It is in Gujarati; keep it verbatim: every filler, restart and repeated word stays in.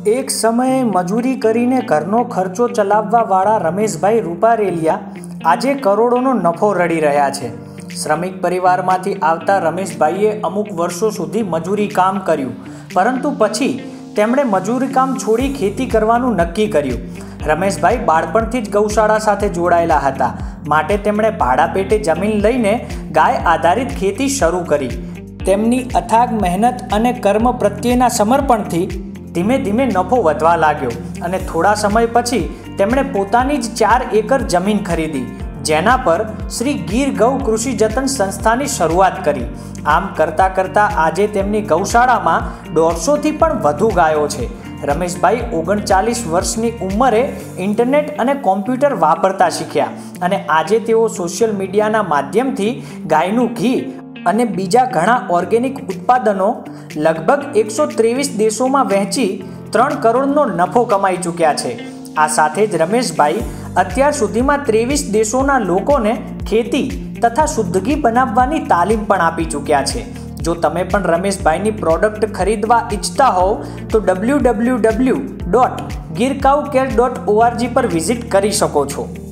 એક સમયે મજૂરી કરીને ઘરનો ખર્ચો ચલાવવાવાળા રમેશભાઈ રૂપારેલિયા આજે કરોડોનો નફો રળી રહ્યા છે। શ્રમિક પરિવારમાંથી આવતા રમેશભાઈએ અમુક વર્ષો સુધી મજૂરી કામ કર્યું, પરંતુ પછી તેમણે મજૂરી કામ છોડી ખેતી કરવાનું નક્કી કર્યું। રમેશભાઈ બાળપણથી જ ગૌશાળા સાથે જોડાયેલા હતા, માટે તેમણે ભાડા પેટે જમીન લઈને ગાય આધારિત ખેતી શરૂ કરી। તેમની અથાગ મહેનત અને કર્મ પ્રત્યેના સમર્પણથી ધીમે ધીમે નફો વધવા લાગ્યો અને થોડા સમય પછી તેમણે પોતાની જ ચાર એકર જમીન ખરીદી, જેના પર શ્રી ગીર ગૌ કૃષિ જતન સંસ્થાની શરૂઆત કરી। આમ કરતાં કરતાં આજે તેમની ગૌશાળામાં દોઢસોથી પણ વધુ ગાયો છે। રમેશભાઈ ઓગણચાલીસ વર્ષની ઉંમરે ઇન્ટરનેટ અને કોમ્પ્યુટર વાપરતા શીખ્યા અને આજે તેઓ સોશિયલ મીડિયાના માધ્યમથી ગાયનું ઘી અને બીજા ઘણા ઓર્ગેનિક ઉત્પાદનો લગભગ એકસો ત્રેવીસ દેશોમાં વહેંચી ત્રણ કરોડનો નફો કમાઈ ચૂક્યા છે। આ સાથે જ રમેશભાઈ અત્યાર સુધીમાં ત્રેવીસ દેશોના લોકોને ખેતી તથા શુદ્ધ ઘી બનાવવાની તાલીમ પણ આપી ચૂક્યા છે। જો તમે પણ રમેશભાઈની પ્રોડક્ટ ખરીદવા ઈચ્છતા હોવ તો W W W dot Gir cow care dot O R G પર વિઝિટ કરી શકો છો।